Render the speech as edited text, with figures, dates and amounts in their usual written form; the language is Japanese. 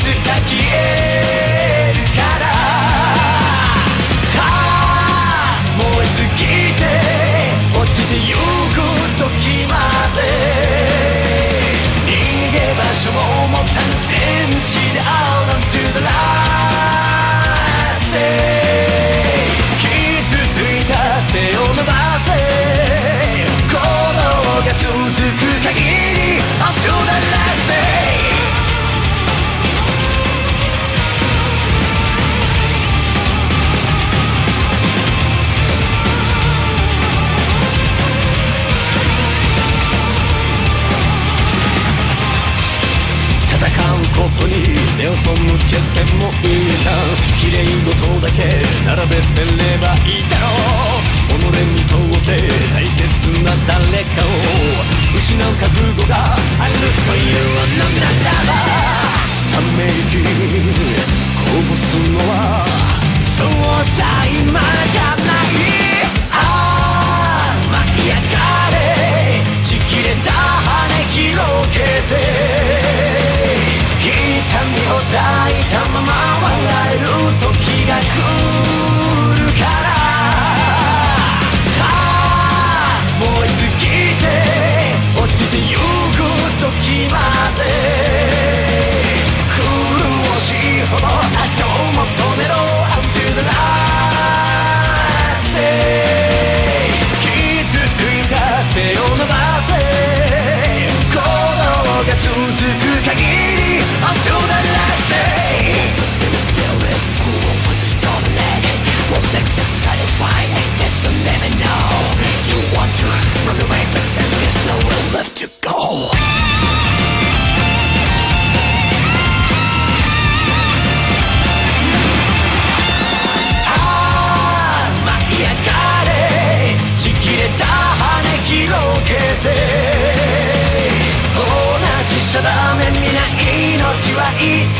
た消えるから、燃え尽きて落ちてゆく時まで逃げ場所も持たぬ戦士で Out onto the last day、 傷ついた手を伸ばせ、鼓動が続く限り Up to the last day。戦うことに目を背けてもいいさ、綺麗事だけ並べてればいいだろう。己にとって大切な誰かを失う覚悟があるというのならば、ため息こぼすのはそうさ今じゃない。舞い上がれ、ちぎれた羽広げて、痛みを抱いたまま笑える時が来るから、燃え尽きて落ちてゆく時まで苦しいほど明日を求めろ Up to the last day。 傷ついた手を伸ばせ、鼓動が続く限り Up to the last day。 Someone's gonna steal it, someone wants to stolen it. What makes you satisfied? I guess you'll never know. You want to run away, but since there's nowhere left to go。 舞い上がれ、ちぎれた羽広げて、同じ定め皆命はいつ